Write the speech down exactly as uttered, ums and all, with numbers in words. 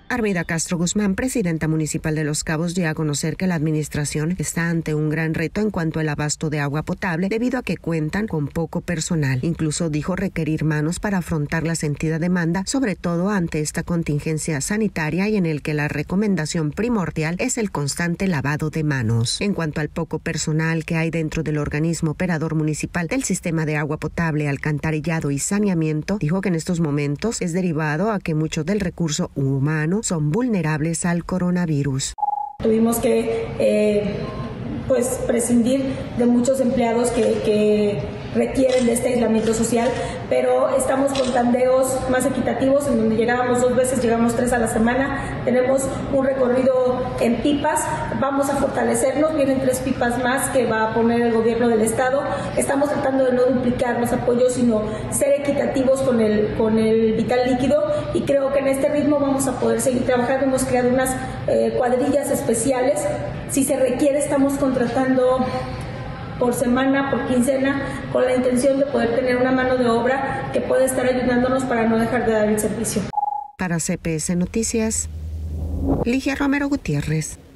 Armida Castro Guzmán, presidenta municipal de Los Cabos, dio a conocer que la administración está ante un gran reto en cuanto al abasto de agua potable debido a que cuentan con poco personal. Incluso dijo requerir manos para afrontar la sentida demanda, sobre todo ante esta contingencia sanitaria y en el que la recomendación primordial es el constante lavado de manos. En cuanto al poco personal que hay dentro del organismo operador municipal del sistema de agua potable, alcantarillado y saneamiento, dijo que en estos momentos es derivado a que mucho del recurso humano son vulnerables al coronavirus. Tuvimos que eh, pues prescindir de muchos empleados que, que requieren de este aislamiento social, pero estamos con tandeos más equitativos en donde llegábamos dos veces, llegamos tres a la semana, tenemos un recorrido en pipas, vamos a fortalecernos, vienen tres pipas más que va a poner el gobierno del estado, estamos tratando de no duplicar los apoyos, sino ser equitativos con el, con el vital líquido, y creo que en este ritmo vamos a poder seguir trabajando. Hemos creado unas eh, cuadrillas especiales, si se requiere estamos contratando por semana, por quincena, con la intención de poder tener una mano de obra que pueda estar ayudándonos para no dejar de dar el servicio. Para C P S Noticias, Ligia Romero Gutiérrez.